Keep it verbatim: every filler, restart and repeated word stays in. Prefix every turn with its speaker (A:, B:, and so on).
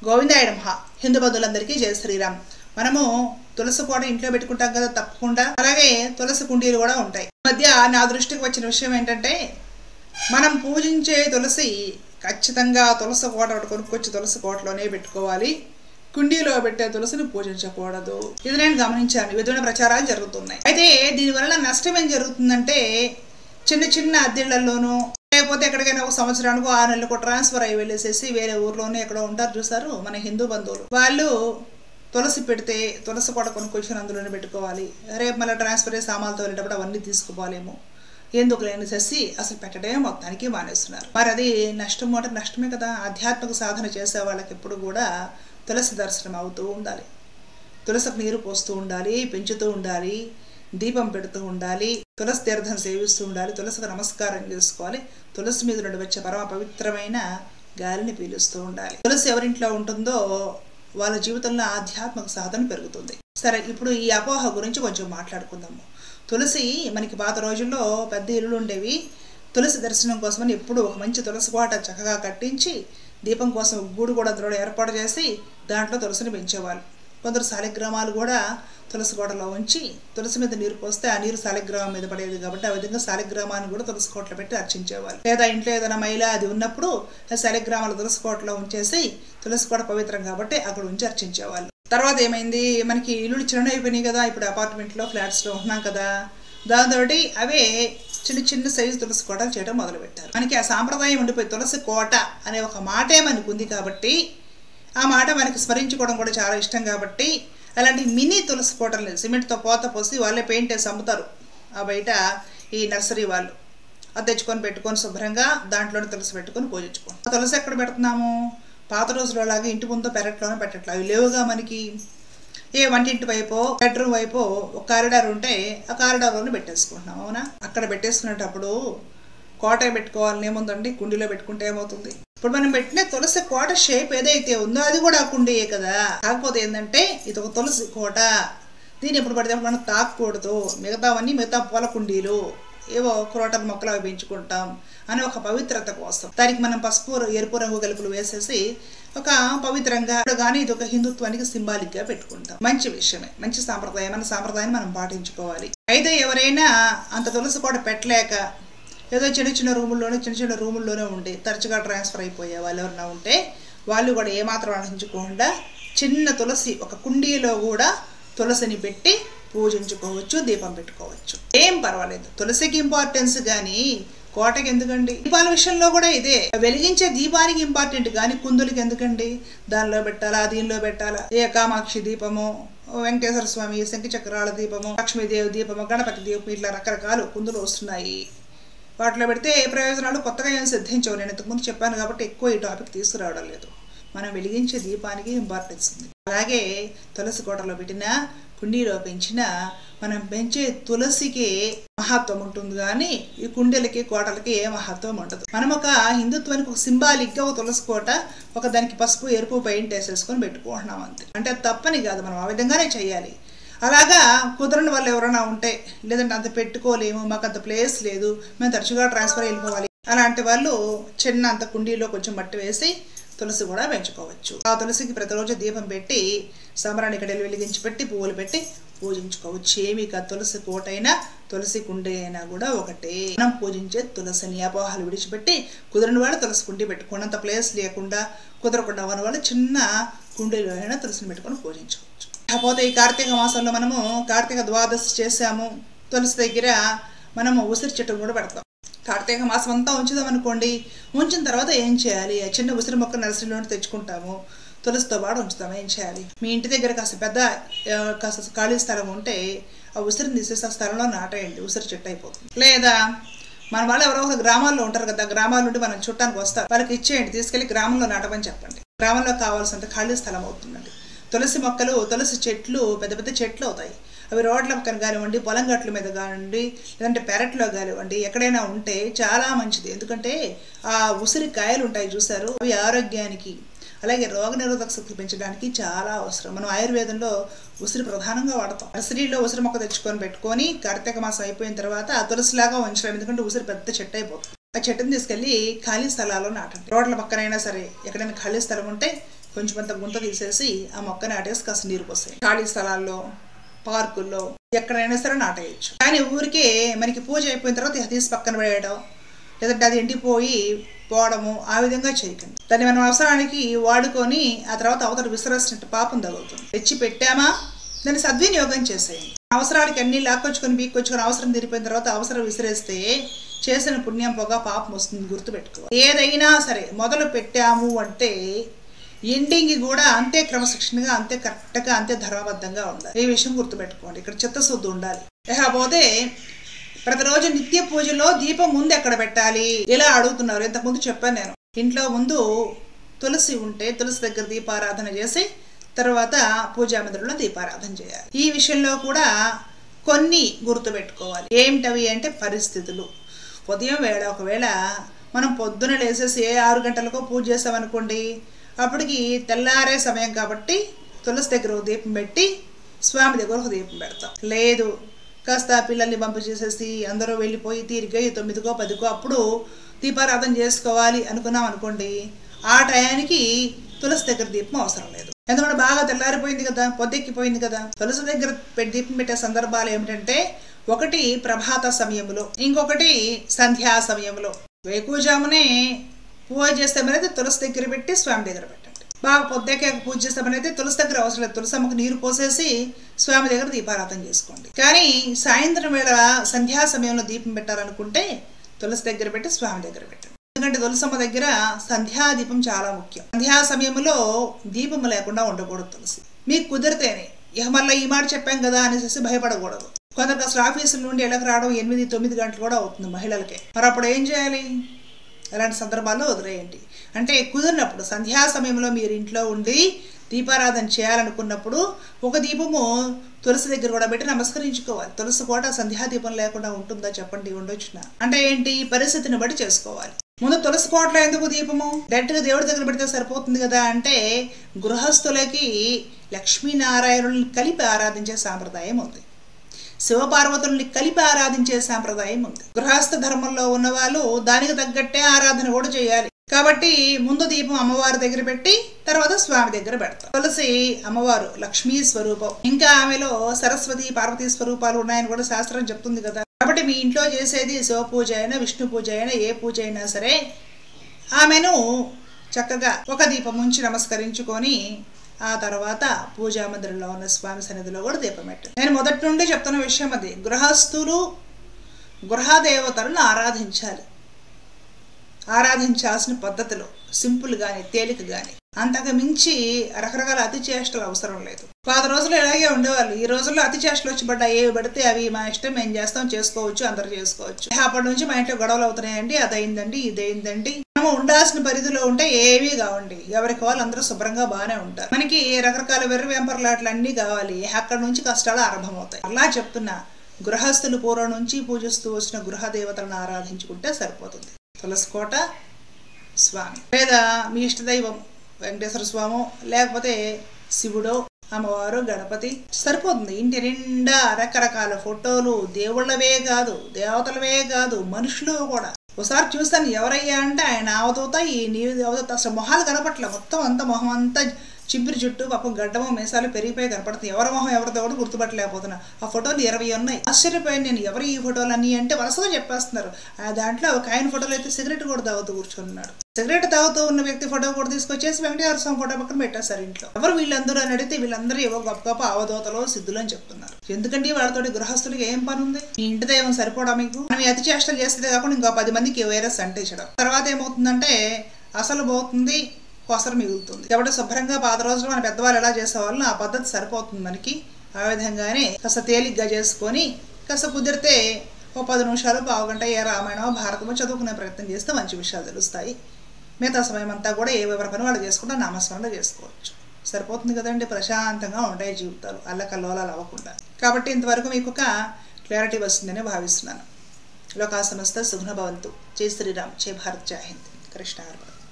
A: గోవిందాయ నమః. హిందూ బంధువులందరికీ జయ శ్రీరామ్. మనము తులసి కోట ఇంట్లో పెట్టుకుంటాం కదా తప్పకుండా, అలాగే తులసి కుండీలు కూడా ఉంటాయి. ఈ మధ్య నా దృష్టికి వచ్చిన విషయం ఏంటంటే, మనం పూజించే తులసి ఖచ్చితంగా తులసి కోట కొనుక్కొచ్చి తులసి కోటలోనే పెట్టుకోవాలి. కుండీలో పెట్టే తులసిని పూజించకూడదు. ఇది నేను గమనించాను. విధమైన ప్రచారాలు జరుగుతున్నాయి. అయితే దీనివల్ల నష్టం ఏం జరుగుతుందంటే, చిన్న చిన్న అద్దెళ్లలోనూ లేకపోతే ఎక్కడికైనా ఒక సంవత్సరానికి ఆరు నెలలకు ట్రాన్స్ఫర్ అయ్యి వెళ్ళేసేసి వేరే ఊర్లోనే ఎక్కడో ఉంటారు చూసారు మన హిందూ బంధువులు, వాళ్ళు తులసి పెడితే తులసి కోట కొనుక్కొచ్చిన అందులోనే పెట్టుకోవాలి. రేపు మళ్ళీ ట్రాన్స్ఫర్ అయ్యి సామాన్లతో వెళ్ళేటప్పుడు అవన్నీ తీసుకుపోలేము, ఎందుకు లేని చేసి అసలు పెట్టడమే మొత్తానికి మానేస్తున్నారు. మరి అది నష్టం అంటే నష్టమే కదా. ఆధ్యాత్మిక సాధన చేసే వాళ్ళకి ఎప్పుడు కూడా తులసి దర్శనం అవుతూ ఉండాలి, తులసికి నీరు పోస్తూ ఉండాలి, పెంచుతూ ఉండాలి, దీపం పెడుతూ ఉండాలి, తులసి తీర్థం సేవిస్తూ ఉండాలి, తులసికి నమస్కారం చేసుకోవాలి, తులసి మీద నుండి వచ్చే పరమ పవిత్రమైన గాలిని పీలుస్తూ ఉండాలి. తులసి ఎవరింట్లో ఉంటుందో వాళ్ళ జీవితంలో ఆధ్యాత్మిక సాధన పెరుగుతుంది. సరే, ఇప్పుడు ఈ అపోహ గురించి కొంచెం మాట్లాడుకుందాము. తులసి మనకి పాత రోజుల్లో పెద్ద ఇల్లులు ఉండేవి. తులసి దర్శనం కోసమని ఎప్పుడు ఒక మంచి తులసి కోట చక్కగా కట్టించి దీపం కోసం గూడు కూడా అందులో ఏర్పాటు చేసి దాంట్లో తులసిని పెంచేవాళ్ళు. కొందరు శాలిగ్రామాలు కూడా తులసి కోటలో ఉంచి తులసి మీద నీరు పోస్తే ఆ నీరు శాలిగ్రామం మీద పడేది కాబట్టి ఆ విధంగా శాలిగ్రామాన్ని కూడా తులసి కోటలో పెట్టి అర్చించేవాళ్ళు. లేదా ఇంట్లో ఏదైనా మైల అది ఉన్నప్పుడు ఆ శాలిగ్రామాలు తులసి కోటలో ఉంచేసి తులసి కోట పవిత్రం కాబట్టి అక్కడ ఉంచి అర్చించేవాళ్ళు. తర్వాత ఏమైంది, మనకి ఇల్లులు చిన్న అయిపోయినాయి కదా, ఇప్పుడు అపార్ట్మెంట్లో ఫ్లాట్స్లో ఉంటున్నాం కదా, దాంతో అవే చిన్న చిన్న సైజు తులసి కోటలు చేయడం మొదలుపెట్టారు. మనకి ఆ సాంప్రదాయం ఉండిపోయి తులసి కోట అనే ఒక మాటే మనకు ఉంది కాబట్టి ఆ మాట మనకి స్మరించుకోవడం కూడా చాలా ఇష్టం కాబట్టి అలాంటి మినీ తులసి కోటలు సిమెంట్తో పోత పోసి వాళ్ళే పెయింట్ వేసి అమ్ముతారు ఆ బయట ఈ నర్సరీ వాళ్ళు. అది తెచ్చుకొని పెట్టుకొని శుభ్రంగా దాంట్లోనే తులసి పెట్టుకొని పూజించుకోండి. తులసి ఎక్కడ పెడుతున్నాము? పాత రోజులలాగా ఇంటి ముందు పెరట్లోనే పెట్టట్లా, అవి లేవుగా మనకి. ఏ వంటింటి వైపో బెడ్రూమ్ వైపో ఒక కారిడార్ ఉంటే ఆ కారిడార్లోనే పెట్టేసుకుంటున్నాం, అవునా? అక్కడ పెట్టేసుకునేటప్పుడు కోట పెట్టుకోవాలని ఏముందండి, కుండీలో పెట్టుకుంటే ఏమవుతుంది? ఇప్పుడు మనం పెట్టిన తులసి కోట షేప్ ఏదైతే ఉందో అది కూడా ఆ కుండీయే కదా. కాకపోతే ఏంటంటే ఇది ఒక తులసి కోట, దీన్ని ఎప్పుడు పడితే మనం తాకూడదు, మిగతావన్నీ మిగతా పూల కుండీలు ఏవో క్రోటల్ మొక్కలు అవి పెంచుకుంటాం అని ఒక పవిత్రత కోసం దానికి మనం పసుపు ఎరుపు రంగు గలుపులు వేసేసి ఒక పవిత్రంగా కానీ ఇది ఒక హిందుత్వానికి సింబాలిక్ గా పెట్టుకుంటాం. మంచి విషయమే, మంచి సాంప్రదాయం. మన సాంప్రదాయాన్ని మనం పాటించుకోవాలి. అయితే ఎవరైనా అంత తులసి కోట పెట్టలేక ఏదో చిన్న చిన్న రూముల్లోనే చిన్న చిన్న రూముల్లోనే ఉండి తరచుగా ట్రాన్స్ఫర్ అయిపోయే వాళ్ళు ఎవరైనా ఉంటే వాళ్ళు కూడా ఏమాత్రం ఆలోచించకుండా చిన్న తులసి ఒక కుండీలో కూడా తులసిని పెట్టి పూజించుకోవచ్చు, దీపం పెట్టుకోవచ్చు, ఏం పర్వాలేదు. తులసికి ఇంపార్టెన్స్ కానీ కోటకి ఎందుకండి? దీపాల విషయంలో కూడా ఇదే, వెలిగించే దీపానికి ఇంపార్టెంట్ కానీ కుందులకి ఎందుకండి? దానిలో పెట్టాలా, దీనిలో పెట్టాలా? ఏ కామాక్షి దీపము, వెంకటేశ్వర స్వామి శంఖ చక్రాల దీపము, లక్ష్మీదేవి దీపము, గణపతి దీపం, ఇట్లా రకరకాలు కుందులు వస్తున్నాయి. వాటిలో పెడితే ఏ ప్రయోజనాలు కొత్తగా ఏం సిద్ధించవు. నేను ఇంతకుముందు చెప్పాను కాబట్టి ఎక్కువ ఈ టాపిక్ తీసుకురావడం లేదు. మనం వెలిగించే దీపానికి ఇంపార్టెన్స్ ఉంది. అలాగే తులసి కోటలో పెట్టిన కుండీలో పెంచిన మనం పెంచే తులసికి మహత్వం ఉంటుంది కానీ ఈ కుండీలకి కోటలకి ఏ మహత్వం ఉండదు. మనం ఒక హిందుత్వానికి ఒక సింబాలిక్గా ఒక తులసి కోట ఒక దానికి పసుపు ఎరుపు పెయింట్ వేసేసుకొని పెట్టుకుంటున్నాం అంతే. అంటే అది తప్పని కాదు, మనం ఆ విధంగానే చేయాలి. అలాగా కుదరని వాళ్ళు ఎవరైనా ఉంటే, లేదంటే అంత పెట్టుకోలేము, మాకు అంత ప్లేస్ లేదు, మేము తరచుగా ట్రాన్స్ఫర్ వెళ్ళిపోవాలి, అలాంటి వాళ్ళు చిన్న అంత కుండీలో కొంచెం మట్టి వేసి తులసి కూడా పెంచుకోవచ్చు. ఆ తులసికి ప్రతిరోజు దీపం పెట్టి సాంబ్రాణి కడలు వెలిగించి పెట్టి పువ్వులు పెట్టి పూజించుకోవచ్చు. ఏమి కాదు, తులసి కోటైనా తులసి కుండీ అయినా కూడా ఒకటే. మనం పూజించే తులసిని అపోహాలు విడిచిపెట్టి కుదరని వాళ్ళు తులసి కుండీ పెట్టుకోండి. అంత ప్లేస్ లేకుండా కుదరకుండా ఉన్న వాళ్ళు చిన్న కుండీలో అయినా తులసిని పెట్టుకొని పూజించుకోవచ్చు. కాకపోతే ఈ కార్తీక మాసంలో మనము కార్తీక ద్వాదశి చేసాము, తులసి దగ్గర మనము ఉసిరి చెట్టు కూడా పెడతాం. కార్తీక మాసం అంతా ఉంచుదాం అనుకోండి, ఉంచిన తర్వాత ఏం చేయాలి? చిన్న ఉసిరి మొక్క నర్సరీలో తెచ్చుకుంటాము, తులసితో పాటు ఉంచుతాము. ఏం చేయాలి? మీ ఇంటి దగ్గర కాస్త పెద్ద కాస్త ఖాళీ స్థలం ఉంటే ఆ ఉసిరిని తీసేసి ఆ స్థలంలో నాటేయండి, ఉసిరి చెట్టు అయిపోతుంది. లేదా మన వాళ్ళు ఎవరో ఒక గ్రామాల్లో ఉంటారు కదా, గ్రామాల నుండి మనం చుట్టానికి వస్తారు, వాళ్ళకి ఇచ్చేయండి, తీసుకెళ్లి గ్రామంలో నాటమని చెప్పండి. గ్రామంలో కావాల్సినంత ఖాళీ స్థలం అవుతుందండి. తులసి మొక్కలు తులసి చెట్లు పెద్ద పెద్ద చెట్లు అవుతాయి. అవి రోడ్ల పక్కన కానివ్వండి, పొలం గట్ల మీద కానివ్వండి, లేదంటే పెరట్లో కానివ్వండి, ఎక్కడైనా ఉంటే చాలా మంచిది. ఎందుకంటే ఆ ఉసిరి కాయలు ఉంటాయి చూసారు, అవి ఆరోగ్యానికి అలాగే రోగనిరోధక శక్తి పెంచడానికి చాలా అవసరం. మనం ఆయుర్వేదంలో ఉసిరి ప్రధానంగా వాడతాం. నర్సరీలో ఉసిరి మొక్క తెచ్చుకొని పెట్టుకొని కార్తీక మాసం అయిపోయిన తర్వాత ఆ తులసిలాగా ఉంచడం, ఎందుకంటే ఉసిరి పెద్ద చెట్టు అయిపోతుంది. ఆ చెట్టుని తీసుకెళ్ళి ఖాళీ స్థలాల్లో నాటండి. రోడ్ల పక్కనైనా సరే ఎక్కడైనా ఖాళీ స్థలం ఉంటే కొంచెం అంత గుంత తీసేసి ఆ మొక్క నాటేసి కాస్త నీరు పోసాయి. ఖాళీ స్థలాల్లో, పార్కుల్లో ఎక్కడైనా సరే నాటేయచ్చు. కానీ ఊరికే మనకి పూజ అయిపోయిన తర్వాత తీసి పక్కన పడేయడం, లేదంటే అది ఎండిపోయి పోవడము ఆ విధంగా చేయకండి. దాన్ని మనం అవసరానికి వాడుకొని ఆ తర్వాత అవతల విసిరేసినట్టు పాపం తగులుతుంది. తెచ్చి పెట్టామా దాన్ని సద్వినియోగం చేసేయండి. అవసరానికి అన్ని లాక్కొచ్చుకొని బీక్కొచ్చుకొని అవసరం తీరిపోయిన తర్వాత అవసరం విసిరేస్తే చేసిన పుణ్యం పొగ పాపం వస్తుంది. గుర్తుపెట్టుకో. ఏదైనా సరే మొదలు పెట్టాము అంటే ఎండింగ్ కూడా అంతే క్రమశిక్షణగా, అంతే కరెక్ట్గా, అంతే ధర్మబద్ధంగా ఉండాలి. ఈ విషయం గుర్తుపెట్టుకోండి. ఇక్కడ చిత్తశుద్ధి ఉండాలి. లేకపోతే ప్రతిరోజు నిత్య పూజలో దీపం ముందు ఎక్కడ పెట్టాలి ఇలా అడుగుతున్నారు. ఇంతకుముందు చెప్పాను నేను. ఇంట్లో ముందు తులసి ఉంటే తులసి దగ్గర దీపారాధన చేసి తర్వాత పూజా మందిరంలో దీపారాధన చేయాలి. ఈ విషయంలో కూడా కొన్ని గుర్తుపెట్టుకోవాలి. ఏమిటవి అంటే పరిస్థితులు. ఉదయం వేళ ఒకవేళ మనం పొద్దున లేసేసి ఏ ఆరు గంటలకో పూజ చేసామనుకోండి, అప్పటికి తెల్లారే సమయం కాబట్టి తులసి దగ్గర ఒక దీపం పెట్టి స్వామి దగ్గర ఒక దీపం పెడతాం. లేదు కాస్త పిల్లల్ని పంపు చేసేసి అందరూ వెళ్ళిపోయి తీరిగ్గా ఈ తొమ్మిదికో పదికో అప్పుడు దీపారాధన చేసుకోవాలి అనుకున్నాం అనుకోండి, ఆ టయానికి తులసి దగ్గర దీపం అవసరం లేదు. ఎందుకంటే బాగా తెల్లారిపోయింది కదా, పొద్దెక్కిపోయింది కదా. తులసి దగ్గర దీపం పెట్టే సందర్భాలు ఏమిటంటే ఒకటి ప్రభాత సమయంలో, ఇంకొకటి సంధ్యా సమయంలో. వేకువజామునే పూజ చేస్తామనేది తులసి దగ్గర పెట్టి స్వామి దగ్గర పెట్టండి. బాగా పొద్దుకే పూజ చేస్తామనేది తులసి దగ్గర అవసరం లేదు. తులసి అమ్మకు నీరు పోసేసి స్వామి దగ్గర దీపారాధన చేసుకోండి. కానీ సాయంత్రం వేళ సంధ్యా సమయంలో దీపం పెట్టాలనుకుంటే తులసి దగ్గర పెట్టి స్వామి దగ్గర పెట్టండి. ఎందుకంటే తులసమ్మ దగ్గర సంధ్యా దీపం చాలా ముఖ్యం. సంధ్యా సమయంలో దీపం లేకుండా ఉండకూడదు తులసి. మీకు కుదిరితేనే, ఇక మళ్ళీ ఈ మాట చెప్పాం కదా అనేసి భయపడకూడదు. కొందరికి అసలు ఆఫీసుల నుండి ఎలాగ రావడం ఎనిమిది తొమ్మిది గంటలు కూడా అవుతుంది మహిళలకే. మరి అప్పుడు ఏం చేయాలి? అలాంటి సందర్భాల్లో వదిలేయండి. అంటే కుదిరినప్పుడు సంధ్యా సమయంలో మీరు ఇంట్లో ఉండి దీపారాధన చేయాలనుకున్నప్పుడు ఒక దీపము తులసి దగ్గర కూడా పెట్టి నమస్కరించుకోవాలి. తులసి కూడా సంధ్యా దీపం లేకుండా ఉంటుందా చెప్పండి? ఉండొచ్చునా? అంటే ఏంటి? పరిస్థితిని బట్టి చేసుకోవాలి. ముందు తులసి కోటలో ఎందుకు దీపము? డైరెక్ట్గా దేవుడి దగ్గర పెడితే సరిపోతుంది కదా అంటే గృహస్థులకి లక్ష్మీనారాయణుల్ని కలిపి ఆరాధించే సాంప్రదాయం ఉంది. శివపార్వతుల్ని కలిపి ఆరాధించే సాంప్రదాయం ఉంది. గృహస్థ ధర్మంలో ఉన్న వాళ్ళు దానికి తగ్గట్టే ఆరాధన కూడా చేయాలి. కాబట్టి ముందు దీపం అమ్మవారి దగ్గర పెట్టి తర్వాత స్వామి దగ్గర పెడతాం. తులసి అమ్మవారు లక్ష్మీ స్వరూపం. ఇంకా ఆమెలో సరస్వతి పార్వతీ స్వరూపాలు ఉన్నాయని కూడా శాస్త్రం చెప్తుంది కదా. కాబట్టి మీ ఇంట్లో చేసేది శివ పూజ అయినా విష్ణు పూజ అయినా ఏ పూజ అయినా సరే ఆమెను చక్కగా ఒక దీపం ఉంచి నమస్కరించుకొని ఆ తర్వాత పూజా మందిరంలో ఉన్న స్వామి సన్నిధిలో కూడా దీపం పెట్టండి. నేను మొదటి నుండి చెప్తున్న విషయం అది. గృహస్థులు గృహదేవతలను ఆరాధించాలి. ఆరాధించాల్సిన పద్ధతిలో సింపుల్ గాని తేలిక గాని, అంతకు మించి రకరకాల అతి చేష్టలు అవసరం లేదు. పాత రోజులు ఇలాగే ఉండేవాళ్ళు. ఈ రోజుల్లో అతి చేష్టలు వచ్చి పడ్డా ఏవి పడితే అవి మా ఇష్టం, మేము చేస్తాం, చేసుకోవచ్చు, అందరు చేసుకోవచ్చు. అప్పటి నుంచి మా ఇంట్లో గొడవలు అవుతున్నాయండి, అదైందండి ఇదైందండి. మనం ఉండాల్సిన పరిధిలో ఉంటే ఏవి కావండి. ఎవరికి వాళ్ళు అందరూ శుభ్రంగా బాగానే ఉంటారు. మనకి రకరకాల వెర్రి వెంపర్లాట్లు అన్నీ కావాలి. అక్కడ నుంచి కష్టాలు ఆరంభమవుతాయి. అలా చెప్తున్నా, గృహస్థులు పూర్వం నుంచి పూజిస్తూ వచ్చిన గృహ దేవతలను ఆరాధించుకుంటే సరిపోతుంది. తులసికోట స్వామి లేదా మీ ఇష్టదైవం వెంకటేశ్వర స్వామి లేకపోతే శివుడో అమ్మవారు గణపతి సరిపోతుంది. ఇంటి నిండా రకరకాల ఫోటోలు, దేవుళ్ళవే కాదు దేవతలవే కాదు మనుషులు కూడా. ఒకసారి చూస్తాను ఎవరయ్యా అంటే ఆయన అవధూత, ఈ నీవు దేవత. అసలు మొహాలు కనపట్ల, మొత్తం అంతా మొహం అంతా చింపిరి చుట్టూ పాపం గడ్డమో మీసాలు పెరిగిపోయి కనపడుతుంది. ఎవరి మొహం ఎవరితో కూడా గుర్తుపట్టలేకపోతున్నా. ఆ ఫోటోలు ఇరవై ఉన్నాయి. ఆశ్చర్యపోయాను నేను, ఎవరు ఈ ఫోటోలు అన్నీ అంటే వరుసగా చెప్పేస్తున్నారు. దాంట్లో ఒక ఆయన ఫోటోలు అయితే సిగరెట్ కూడా తాగుతూ కూర్చున్నాడు. సిగరెట్ తాగుతూ ఉన్న వ్యక్తి ఫోటో కూడా తీసుకొచ్చేసి వెంకటేశ్వర స్వామి ఫోటో పక్కన పెట్టేశారు ఇంట్లో. ఎవరు వీళ్ళందరూ అని అడిగితే వీళ్ళందరూ ఏవో గొప్ప గొప్ప అవధూతలో సిద్ధులు అని చెప్తున్నారు. ఎందుకంటే వాళ్ళతోటి గృహస్థులకి ఏం పని ఉంది? మీ ఇంటి దైవం సరిపోవడం మీకు? మనం అతి చేష్టలు చేస్తే కాకుండా ఇంకో పది మందికి వైరస్ అంటించడం. తర్వాత ఏమవుతుందంటే అసలు పోతుంది, కొసరు మిగులుతుంది. కాబట్టి శుభ్రంగా పాత రోజులు మన పెద్దవాళ్ళు ఎలా చేసేవాళ్ళు ఆ పద్ధతి సరిపోతుంది మనకి. ఆ విధంగానే కాస్త తేలిగ్గా చేసుకొని కాస్త కుదిరితే ఓ పది నిమిషాలు పావు గంట ఏ రామాయణమో భారతమో చదువుకునే ప్రయత్నం చేస్తే మంచి విషయాలు తెలుస్తాయి. మిగతా సమయం అంతా కూడా ఏ ఎవరి పని వాళ్ళు చేసుకుంటే నామస్మరణ చేసుకోవచ్చు. సరిపోతుంది కదండి. ప్రశాంతంగా ఉంటాయి జీవితాలు, అల్లకల్లోలాలు అవ్వకుండా. కాబట్టి ఇంతవరకు మీకు ఒక క్లారిటీ వస్తుందని భావిస్తున్నాను. లోకా సమస్త సుగుణ భవంతు. జై శ్రీరామ్, జై భారత్, జై హింద్. కృష్ణ.